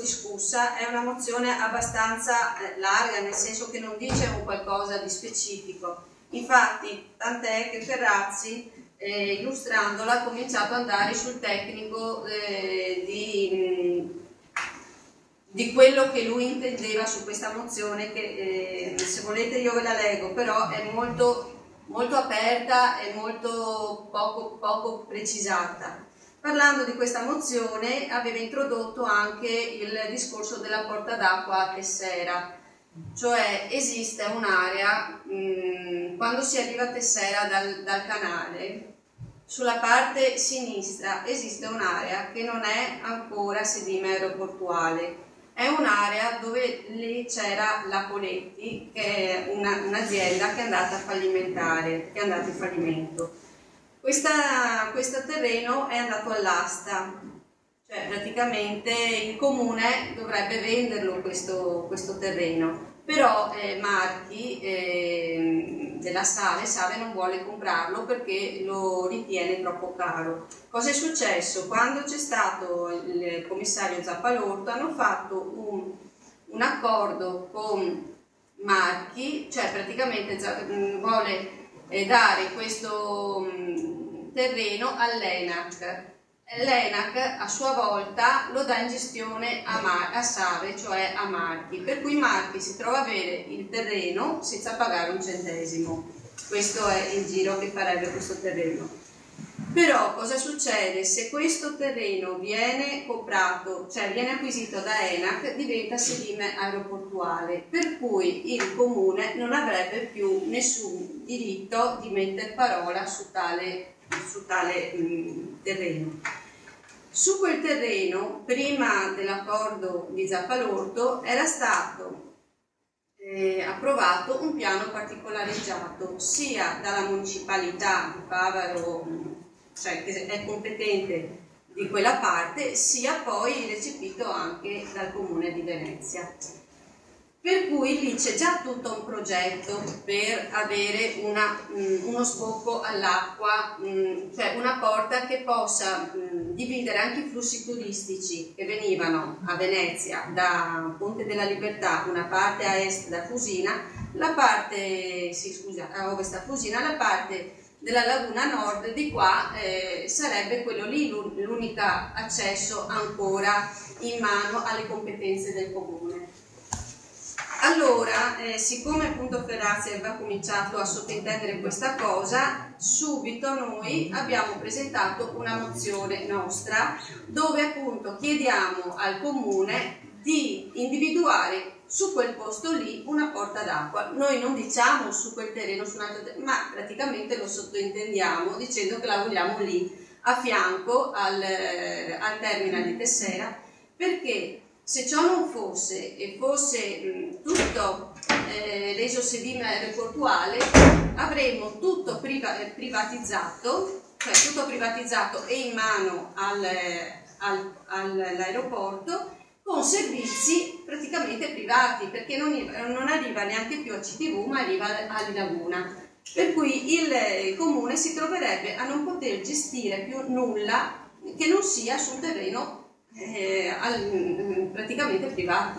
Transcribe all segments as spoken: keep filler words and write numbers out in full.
discussa, è una mozione abbastanza larga, nel senso che non dice un qualcosa di specifico. Infatti, tant'è che Ferrazzi, eh, illustrandola, ha cominciato ad andare sul tecnico eh, di, di quello che lui intendeva su questa mozione, che eh, se volete io ve la leggo, però è molto, molto aperta e molto poco, poco precisata. Parlando di questa mozione aveva introdotto anche il discorso della porta d'acqua a Tessera, cioè esiste un'area, quando si arriva a Tessera dal, dal canale, sulla parte sinistra esiste un'area che non è ancora sedime aeroportuale, è un'area dove lì c'era la Poletti, che è un'azienda che è andata a fallimentare, che è andata in fallimento. Questa, questo terreno è andato all'asta, cioè praticamente il comune dovrebbe venderlo questo, questo terreno, però eh, Marchi eh, della Save, Save non vuole comprarlo perché lo ritiene troppo caro. Cosa è successo? Quando c'è stato il commissario Zappalorto hanno fatto un, un accordo con Marchi, cioè praticamente vuole eh, dare questo mh, terreno all'Enac. L'Enac a sua volta lo dà in gestione a, Mar a Save, cioè a Marchi, per cui Marchi si trova a avere il terreno senza pagare un centesimo. Questo è il giro che farebbe questo terreno. Però cosa succede? Se questo terreno viene comprato, cioè viene acquisito da Enac, diventa sedime aeroportuale, per cui il comune non avrebbe più nessun diritto di mettere parola su tale, su tale mh, terreno. Su quel terreno, prima dell'accordo di Zappalorto, era stato eh, approvato un piano particolareggiato sia dalla municipalità di Favaro, cioè che è competente di quella parte, sia poi recepito anche dal Comune di Venezia. Per cui lì c'è già tutto un progetto per avere una, mh, uno sbocco all'acqua, cioè una porta che possa mh, dividere anche i flussi turistici che venivano a Venezia da Ponte della Libertà, una parte a est da Fusina, la parte, sì, scusa, a ovest da Fusina, la parte della laguna nord di qua eh, sarebbe quello lì l'unico accesso ancora in mano alle competenze del comune. Allora, eh, siccome appunto Ferrazzi aveva cominciato a sottintendere questa cosa, subito noi abbiamo presentato una mozione nostra dove appunto chiediamo al comune di individuare su quel posto lì una porta d'acqua. Noi non diciamo su quel terreno, su un altro terreno, ma praticamente lo sottointendiamo dicendo che la vogliamo lì a fianco al, al terminal di Tessera, perché se ciò non fosse e fosse mh, tutto eh, reso sedime aeroportuale, avremmo tutto priva privatizzato, cioè tutto privatizzato e in mano al, al, all'aeroporto, con servizi praticamente privati, perché non, non arriva neanche più a C T V ma arriva a Laguna, per cui il, il comune si troverebbe a non poter gestire più nulla che non sia sul terreno eh, al, praticamente privato.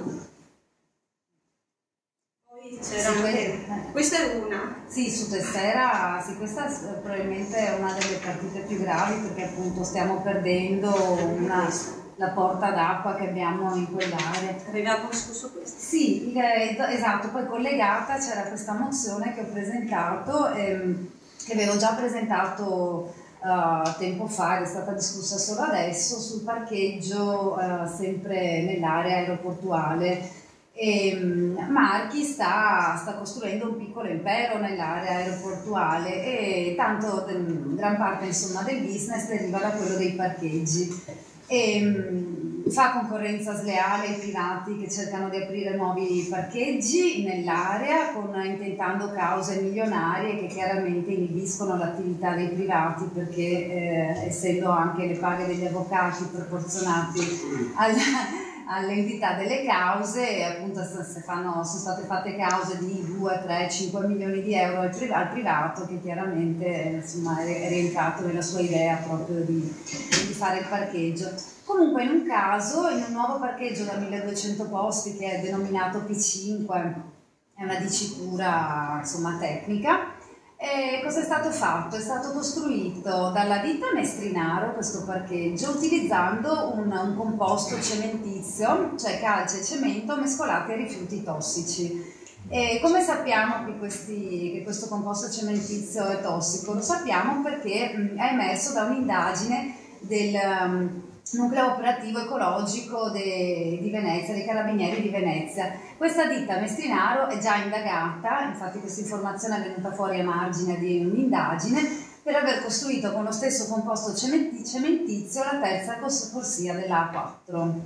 Poi c'era anche, questa è una. Sì, su Tessera, sì, questa probabilmente è una delle partite più gravi, perché appunto stiamo perdendo una, la porta d'acqua che abbiamo in quell'area. Avevamo discusso questo? Sì, esatto, poi collegata c'era questa mozione che ho presentato, ehm, che avevo già presentato Uh, tempo fa, è stata discussa solo adesso, sul parcheggio uh, sempre nell'area aeroportuale. E, um, Marchi sta, sta costruendo un piccolo impero nell'area aeroportuale e tanto um, gran parte insomma del business deriva da quello dei parcheggi. E, um, fa concorrenza sleale ai privati che cercano di aprire nuovi parcheggi nell'area, intentando cause milionarie che chiaramente inibiscono l'attività dei privati, perché eh, essendo anche le paghe degli avvocati proporzionati alla, all'entità delle cause, e appunto se fanno, sono state fatte cause di due, tre, cinque milioni di euro al, priv al privato, che chiaramente insomma, è rientrato nella sua idea proprio di, di fare il parcheggio. Comunque in un caso, in un nuovo parcheggio da milleduecento posti che è denominato P cinque, è una dicitura insomma tecnica. E cosa è stato fatto? È stato costruito dalla ditta Mestrinaro questo parcheggio utilizzando un, un composto cementizio, cioè calce e cemento mescolati a rifiuti tossici. E come sappiamo che, questi, che questo composto cementizio è tossico? Lo sappiamo perché mh, è emerso da un'indagine del um, nucleo operativo ecologico de, di Venezia, dei carabinieri di Venezia. Questa ditta Mestrinaro è già indagata, infatti questa informazione è venuta fuori a margine di un'indagine, per aver costruito con lo stesso composto cementizio la terza corsia della A quattro.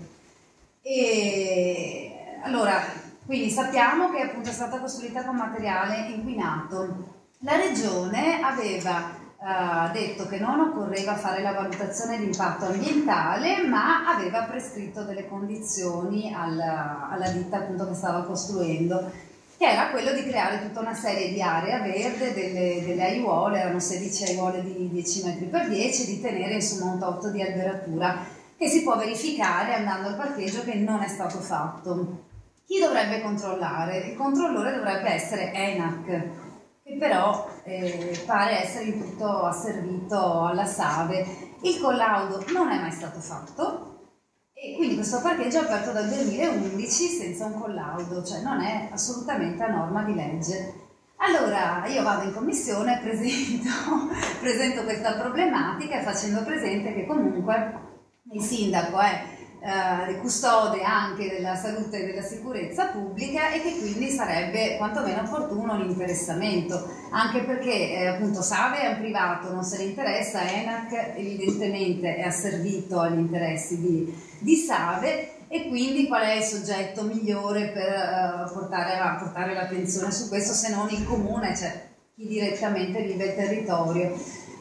E allora, quindi sappiamo che appunto è stata costruita con materiale inquinato. La regione aveva Uh, detto che non occorreva fare la valutazione di impatto ambientale, ma aveva prescritto delle condizioni alla, alla ditta appunto che stava costruendo, che era quello di creare tutta una serie di aree a verde, delle, delle aiuole, erano sedici aiuole di dieci metri per dieci, di tenere insomma un tot di alberatura, che si può verificare andando al parcheggio che non è stato fatto. Chi dovrebbe controllare? Il controllore dovrebbe essere ENAC, che però eh, pare essere in tutto asservito alla SAVE. Il collaudo non è mai stato fatto e quindi questo parcheggio è aperto dal duemilaundici senza un collaudo, cioè non è assolutamente a norma di legge. Allora io vado in commissione, presento, presento questa problematica facendo presente che comunque il sindaco è Uh, custode anche della salute e della sicurezza pubblica e che quindi sarebbe quantomeno opportuno un interessamento, anche perché eh, appunto SAVE è un privato, non se ne interessa, ENAC evidentemente è asservito agli interessi di, di SAVE, e quindi qual è il soggetto migliore per uh, portare, a, portare l'attenzione su questo se non il comune, cioè chi direttamente vive il territorio.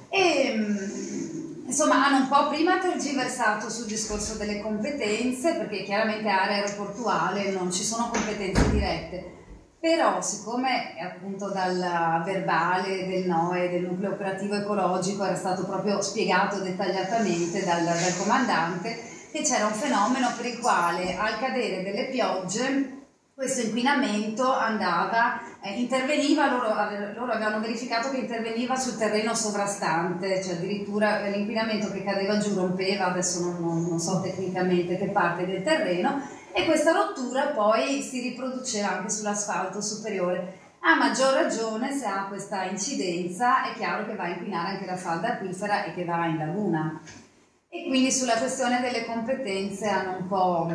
E, insomma, hanno un po' prima tergiversato sul discorso delle competenze, perché chiaramente area aeroportuale non ci sono competenze dirette, però siccome appunto dal verbale del N O E, del nucleo operativo ecologico, era stato proprio spiegato dettagliatamente dal, dal comandante che c'era un fenomeno per il quale al cadere delle piogge questo inquinamento andava, eh, interveniva, loro, loro avevano verificato che interveniva sul terreno sovrastante, cioè addirittura l'inquinamento che cadeva giù rompeva, adesso non, non, non so tecnicamente che parte del terreno, e questa rottura poi si riproduceva anche sull'asfalto superiore. A maggior ragione, se ha questa incidenza, è chiaro che va a inquinare anche la falda acquifera e che va in laguna. E quindi sulla questione delle competenze hanno un po'...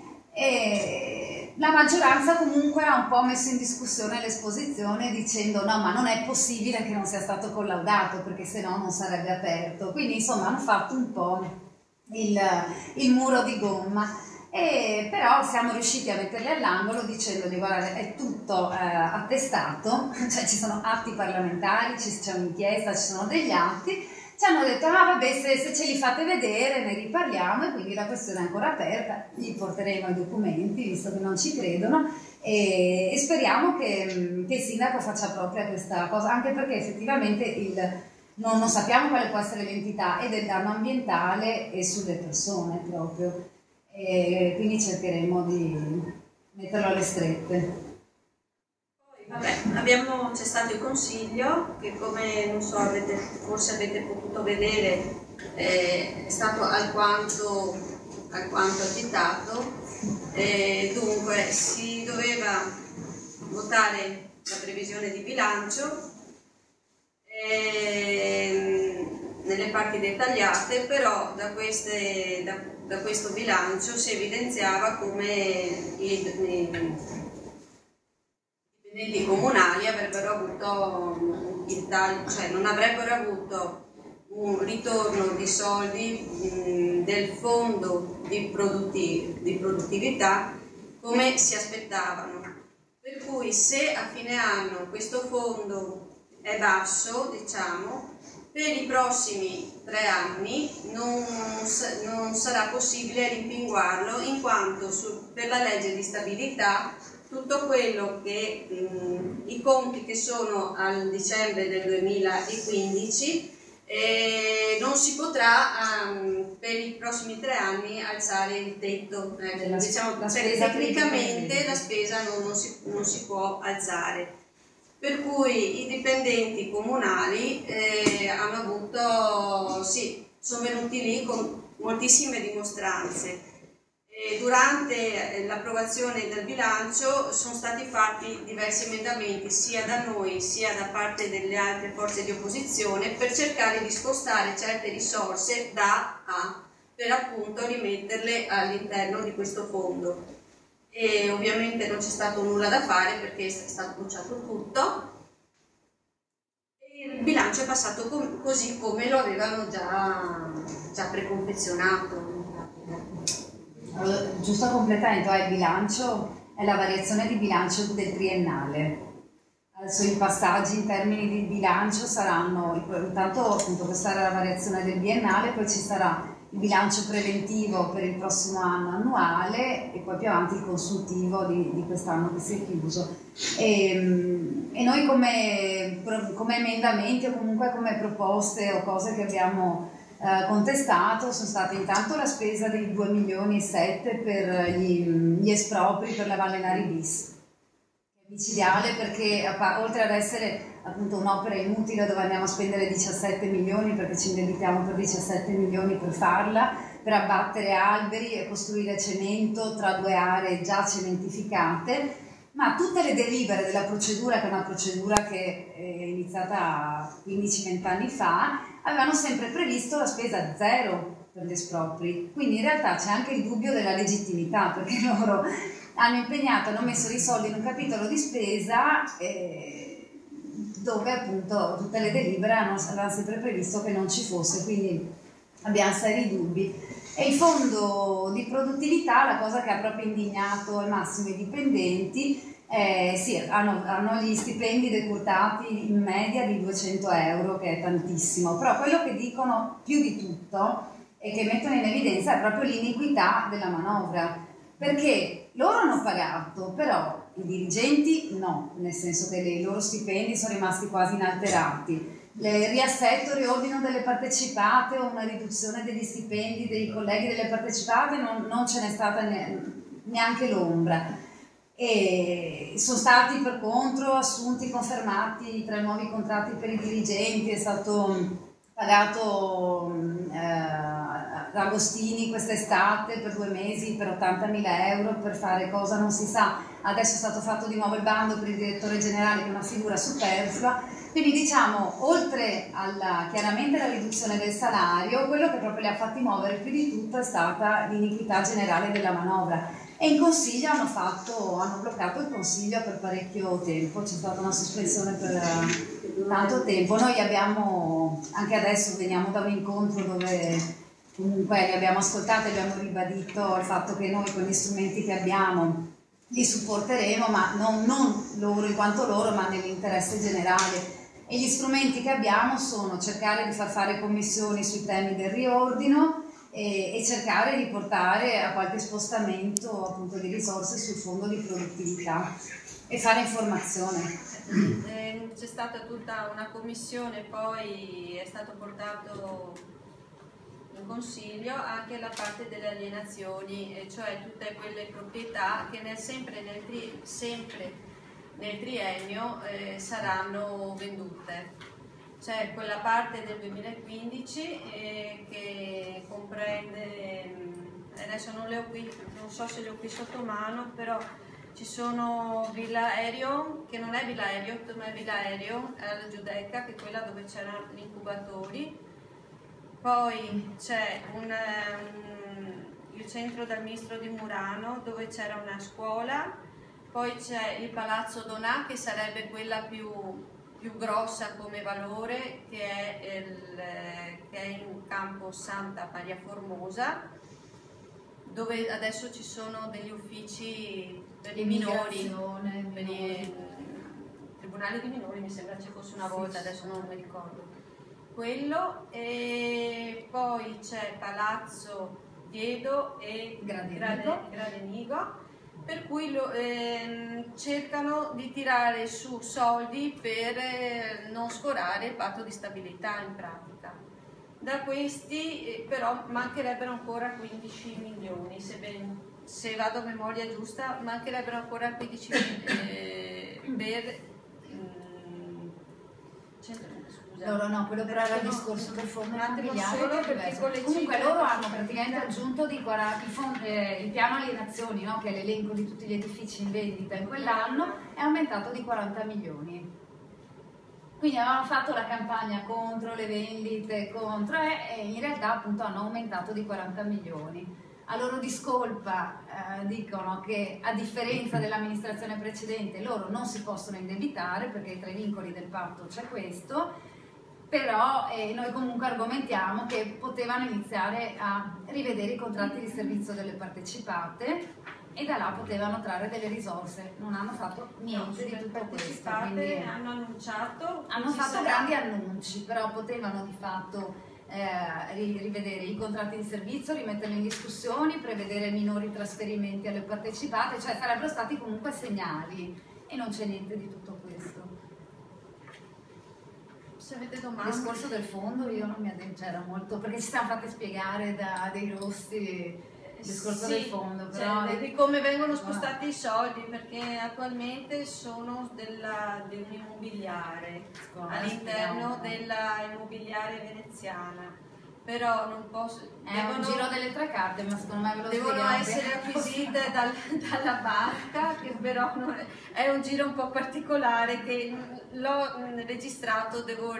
E la maggioranza comunque ha un po' messo in discussione l'esposizione dicendo no, ma non è possibile che non sia stato collaudato perché se no non sarebbe aperto. Quindi insomma hanno fatto un po' il, il muro di gomma. E però siamo riusciti a metterli all'angolo dicendogli guarda è tutto eh, attestato, cioè ci sono atti parlamentari, c'è un'inchiesta, ci sono degli atti. Ci hanno detto, ah vabbè, se, se ce li fate vedere ne riparliamo, e quindi la questione è ancora aperta, gli porteremo i documenti, visto che non ci credono, e, e speriamo che, che il sindaco faccia propria questa cosa, anche perché effettivamente il, non, non sappiamo quale può essere l'entità e del danno ambientale e sulle persone proprio, e quindi cercheremo di metterlo alle strette. Vabbè, abbiamo, c'è stato il consiglio che come non so, avete, forse avete potuto vedere eh, è stato alquanto, alquanto agitato, eh, dunque si doveva votare la previsione di bilancio eh, nelle parti dettagliate, però da, queste, da, da questo bilancio si evidenziava come i, i i dipendenti comunali avrebbero avuto il taglio, cioè non avrebbero avuto un ritorno di soldi mh, del fondo di, produttiv di produttività come si aspettavano, per cui se a fine anno questo fondo è è basso, diciamo, per i prossimi tre anni non, non sarà possibile rimpinguarlo, in quanto su, per la legge di stabilità tutto quello che mh, i conti che sono al dicembre del duemilaquindici eh, non si potrà um, per i prossimi tre anni alzare il tetto, eh, diciamo, la spesa tecnicamente la spesa non, non, si, non si può alzare, per cui i dipendenti comunali eh, hanno avuto, sì, sono venuti lì con moltissime dimostranze. Durante l'approvazione del bilancio sono stati fatti diversi emendamenti sia da noi sia da parte delle altre forze di opposizione per cercare di spostare certe risorse da A per appunto rimetterle all'interno di questo fondo, e ovviamente non c'è stato nulla da fare perché è stato bocciato tutto e il bilancio è passato com- così come lo avevano già, già preconfezionato. Allora, giusto completamento, il bilancio è la variazione di bilancio del triennale. Adesso i passaggi in termini di bilancio saranno, intanto appunto questa era la variazione del biennale, poi ci sarà il bilancio preventivo per il prossimo anno annuale e poi più avanti il consultivo di, di quest'anno che si è chiuso. E, e noi come, come emendamenti o comunque come proposte o cose che abbiamo Uh, contestato sono state intanto la spesa dei due milioni e sette per gli, gli espropri per la Valle Nari bis, che è micidiale perché oltre ad essere appunto un'opera inutile dove andiamo a spendere diciassette milioni perché ci indebitiamo per diciassette milioni per farla, per abbattere alberi e costruire cemento tra due aree già cementificate, ma tutte le delibere della procedura, che è una procedura che è iniziata quindici venti anni fa, avevano sempre previsto la spesa zero per gli espropri, quindi in realtà c'è anche il dubbio della legittimità perché loro hanno impegnato, hanno messo i soldi in un capitolo di spesa eh, dove appunto tutte le delibere hanno, avevano sempre previsto che non ci fosse, quindi abbiamo seri dubbi. E il fondo di produttività, la cosa che ha proprio indignato al massimo i dipendenti, eh, sì, hanno, hanno gli stipendi decurtati in media di duecento euro, che è tantissimo, però quello che dicono più di tutto e che mettono in evidenza è proprio l'iniquità della manovra, perché loro hanno pagato, però i dirigenti no, nel senso che i loro stipendi sono rimasti quasi inalterati. Il riassetto, il riordino delle partecipate o una riduzione degli stipendi dei colleghi delle partecipate non, non ce n'è stata neanche l'ombra. E sono stati per contro assunti, confermati tre nuovi contratti per i dirigenti, è stato pagato eh, Agostini quest'estate per due mesi per ottantamila euro per fare cosa non si sa. Adesso è stato fatto di nuovo il bando per il direttore generale, che è una figura superflua. Quindi diciamo, oltre alla chiaramente la riduzione del salario, quello che proprio li ha fatti muovere più di tutto è stata l'iniquità generale della manovra. E in consiglio hanno, fatto, hanno bloccato il consiglio per parecchio tempo, c'è stata una sospensione per tanto tempo. Noi abbiamo, anche adesso veniamo da un incontro dove comunque li abbiamo ascoltati, abbiamo ribadito il fatto che noi con gli strumenti che abbiamo li supporteremo, ma non, non loro in quanto loro, ma nell'interesse generale. E gli strumenti che abbiamo sono cercare di far fare commissioni sui temi del riordino e, e cercare di portare a qualche spostamento appunto di risorse sul fondo di produttività e fare informazione. Eh, c'è stata tutta una commissione, poi è stato portato in consiglio anche la parte delle alienazioni, eh, cioè tutte quelle proprietà che nel, sempre, nel tri, sempre nel triennio eh, saranno vendute. C'è quella parte del duemilaquindici eh, che comprende, adesso non le ho qui, non so se le ho qui sotto mano, però ci sono Villa Aereo, che non è Villa Aereo, ma è Villa Aereo, è la Giudecca, che è quella dove c'erano gli incubatori. Poi c'è un, um, il centro del ministro di Murano, dove c'era una scuola. Poi c'è il Palazzo Donà, che sarebbe quella più, più grossa come valore, che è, il, che è in campo Santa Maria Formosa, dove adesso ci sono degli uffici per i minori, per i tribunale di minori, mi sembra ci fosse una volta, adesso non mi ricordo. Quello, e poi c'è Palazzo Diedo e Gradenigo, Gradenigo per cui lo, ehm, cercano di tirare su soldi per eh, non scorare il patto di stabilità in pratica. Da questi eh, però mancherebbero ancora quindici milioni, se, ben, se vado a memoria giusta, mancherebbero ancora quindici milioni eh, per... Mm, loro no, quello però era il discorso del fondo immobiliare che comunque loro hanno praticamente aggiunto di quaranta, il, fondo, eh, il piano alienazioni, no, che è l'elenco di tutti gli edifici in vendita in quell'anno, è aumentato di quaranta milioni. Quindi avevano fatto la campagna contro le vendite, contro, e in realtà appunto hanno aumentato di quaranta milioni. A loro discolpa eh, dicono che a differenza dell'amministrazione precedente loro non si possono indebitare perché tra i vincoli del patto c'è questo, però eh, noi comunque argomentiamo che potevano iniziare a rivedere i contratti di servizio delle partecipate e da là potevano trarre delle risorse. Non hanno fatto niente no, di tutto questo. Quindi hanno annunciato, hanno fatto grandi annunci, però potevano di fatto eh, rivedere i contratti di servizio, rimetterli in discussione, prevedere minori trasferimenti alle partecipate, cioè sarebbero stati comunque segnali e non c'è niente di tutto questo. Se avete domande. Il discorso del fondo io non mi c'era molto, perché ci siamo fatte spiegare da dei rossi il discorso sì, del fondo, però cioè, di come vengono spostati i soldi, perché attualmente sono della, di un immobiliare all'interno della immobiliare veneziana, però non posso... È devono, un giro delle tre carte, ma secondo me ve lo devono essere acquisite dal, dalla banca, che però non è, è un giro un po' particolare che l'ho registrato, devo...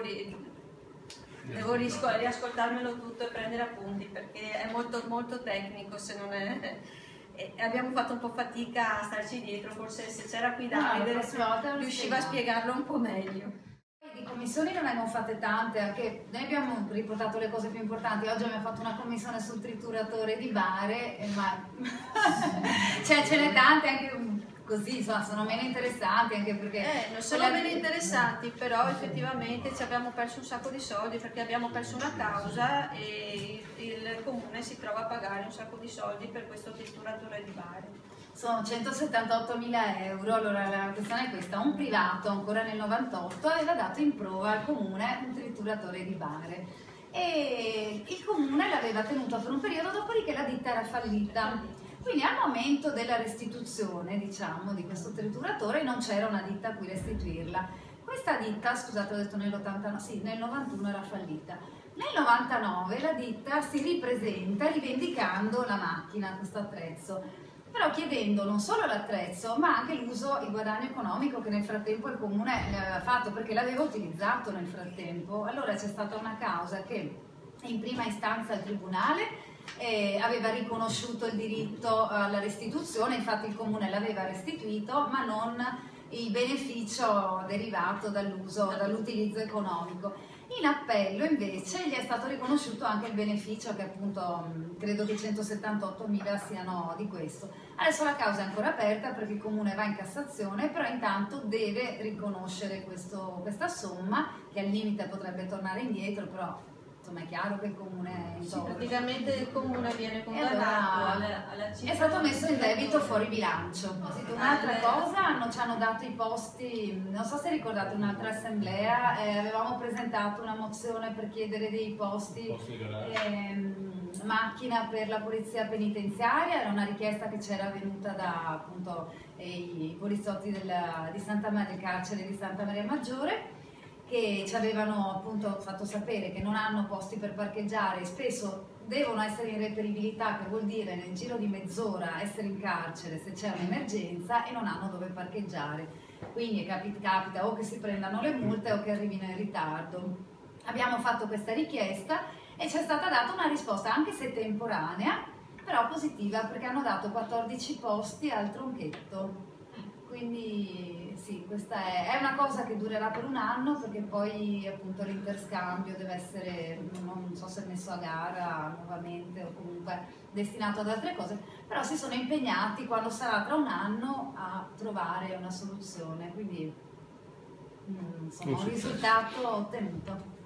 Devo riascoltarmelo tutto e prendere appunti perché è molto, molto tecnico, se non è... E abbiamo fatto un po' fatica a starci dietro, forse se c'era qui Davide no, riusciva a spiegarlo un po' meglio. Di commissioni non ne abbiamo fatte tante, anche noi abbiamo riportato le cose più importanti. Oggi abbiamo fatto una commissione sul trituratore di Bari, ma cioè ce n'è tante anche così, insomma, sono meno interessanti anche perché... Eh, non sono meno interessanti, però effettivamente ci abbiamo perso un sacco di soldi perché abbiamo perso una causa e il comune si trova a pagare un sacco di soldi per questo trituratore di Bari. Sono centosettantottomila euro, allora la questione è questa: un privato ancora nel novantotto aveva dato in prova al comune un trituratore di Bari e il comune l'aveva tenuto per un periodo, dopodiché la ditta era fallita. Quindi al momento della restituzione, diciamo, di questo trituratore non c'era una ditta a cui restituirla. Questa ditta, scusate ho detto nell'ottantanove, sì, nel novantuno era fallita. Nel novantanove la ditta si ripresenta rivendicando la macchina, questo attrezzo, però chiedendo non solo l'attrezzo ma anche l'uso, il guadagno economico che nel frattempo il comune ne aveva fatto perché l'aveva utilizzato nel frattempo. Allora c'è stata una causa che in prima istanza il tribunale eh, aveva riconosciuto il diritto alla restituzione, infatti il comune l'aveva restituito ma non il beneficio derivato dall'uso, dall'utilizzo economico. In appello invece gli è stato riconosciuto anche il beneficio, che appunto credo che centosettantottomila siano di questo. Adesso la causa è ancora aperta perché il comune va in Cassazione, però intanto deve riconoscere questo, questa somma, che al limite potrebbe tornare indietro, però insomma è chiaro che il comune è in sì, praticamente il comune viene condannato allora, alla, alla cifra. È stato messo in debito fuori bilancio. Un'altra cosa, hanno, ci hanno dato i posti, non so se ricordate un'altra assemblea, eh, avevamo presentato una mozione per chiedere dei posti, posti ehm, macchina per la polizia penitenziaria, era una richiesta che c'era venuta da appunto eh, i poliziotti della, di Santa Maria, del carcere di Santa Maria Maggiore, che ci avevano appunto fatto sapere che non hanno posti per parcheggiare e spesso devono essere in reperibilità, che vuol dire nel giro di mezz'ora essere in carcere se c'è un'emergenza, e non hanno dove parcheggiare. Quindi capita, capita o che si prendano le multe o che arrivino in ritardo. Abbiamo fatto questa richiesta e ci è stata data una risposta, anche se temporanea, però positiva, perché hanno dato quattordici posti al tronchetto. Quindi sì, questa è, è una cosa che durerà per un anno, perché poi appunto l'interscambio deve essere, non so se messo a gara nuovamente o comunque destinato ad altre cose, però si sono impegnati quando sarà tra un anno a trovare una soluzione, quindi insomma, un risultato ottenuto.